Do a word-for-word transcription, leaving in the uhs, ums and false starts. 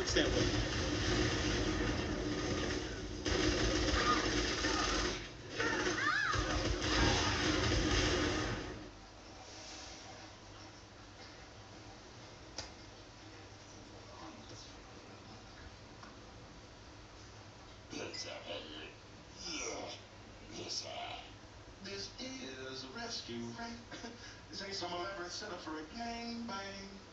Sample. This is a rescue, right? This ain't some elaborate setup for a gang bang.